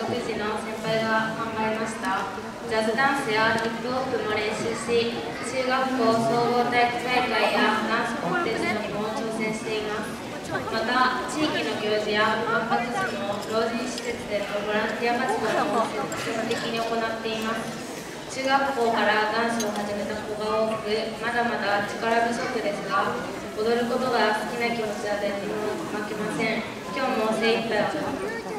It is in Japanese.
独自の先輩が考えました。ジャズダンスやヒップホップも練習し、中学校総合体育大会やダンスコンテストにも挑戦しています。また、地域の行事や万博時の老人施設でのボランティア活動も積極的に行っています。中学校からダンスを始めた子が多く、まだまだ力不足ですが、踊ることが好きな気持ちは誰にも負けません。今日も精一杯踊ります。